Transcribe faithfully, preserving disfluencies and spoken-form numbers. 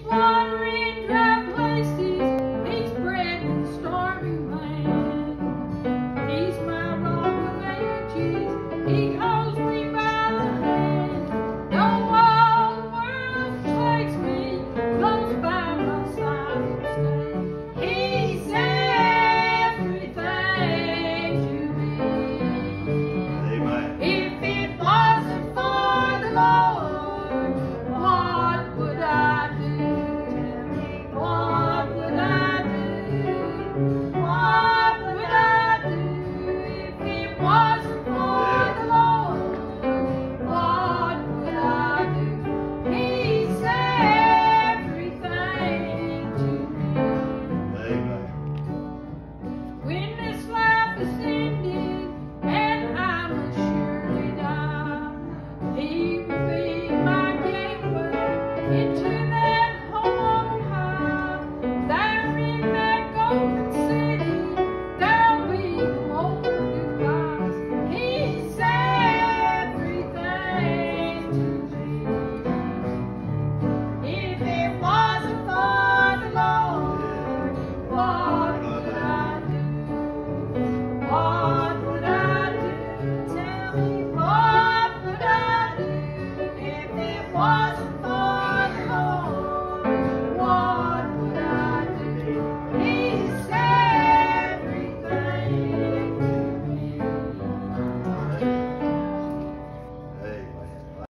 watering dry places, He's bread in stormy land. He's my rock of ages, He holds me by the hand. Though all the world takes me, close by my side He'll stay. He's everything to me. Amen. If it wasn't for the Lord, what would I do? Tell me, what would I do? What would I do if it wasn't for the Lord? What would I do? He's everything to me. Amen. When this life is ended and I must surely die, He will be my gateway into